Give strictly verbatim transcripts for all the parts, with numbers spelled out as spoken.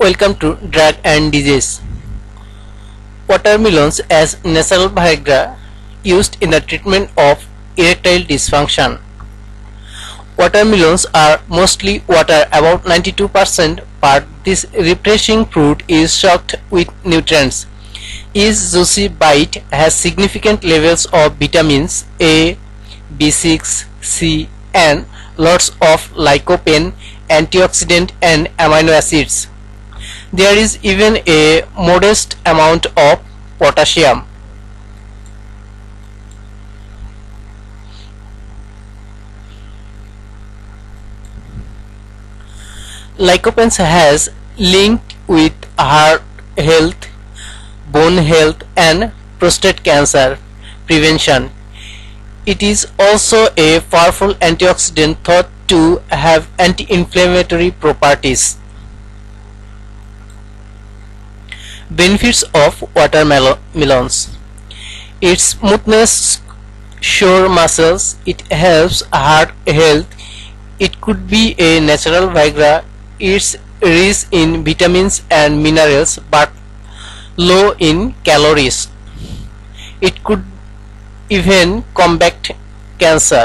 Welcome to Drug and Disease. Watermelons as natural Viagra used in the treatment of erectile dysfunction. Watermelons are mostly water, about ninety-two percent, but this refreshing fruit is soaked with nutrients. Its juicy bite has significant levels of vitamins A, B six, C, and lots of lycopene, antioxidant, and amino acids. There is even a modest amount of potassium. Lycopene has linked with heart health, bone health, and prostate cancer prevention. It is also a powerful antioxidant thought to have anti-inflammatory properties. Benefits of watermelons: its smoothness, sure muscles, it helps heart health, it could be a natural Viagra, it's rich in vitamins and minerals but low in calories, it could even combat cancer.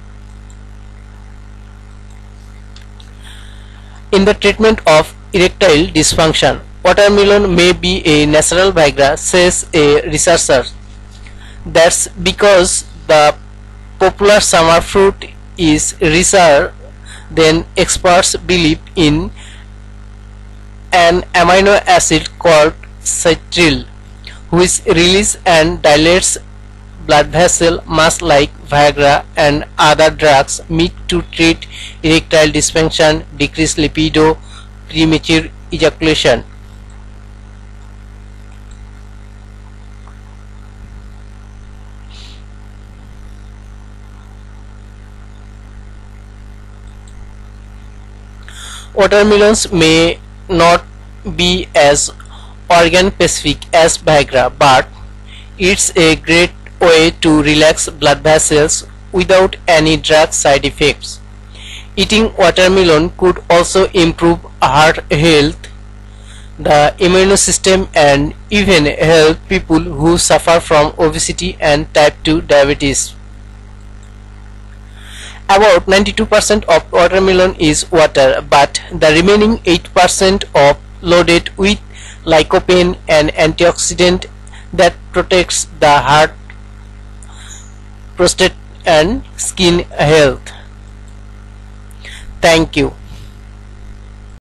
In the treatment of erectile dysfunction, watermelon may be a natural Viagra, says a researcher. That's because the popular summer fruit is richer than experts believe in an amino acid called citril, which releases and dilates blood vessels much like Viagra and other drugs meant to treat erectile dysfunction, decrease libido, premature ejaculation. Watermelons may not be as organ specific as Viagra, but it's a great way to relax blood vessels without any drug side effects. Eating watermelon could also improve heart health, the immune system, and even help people who suffer from obesity and type two diabetes. About ninety-two percent of watermelon is water, but the remaining eight percent of loaded with lycopene, an antioxidant that protects the heart, prostate, and skin health. Thank you.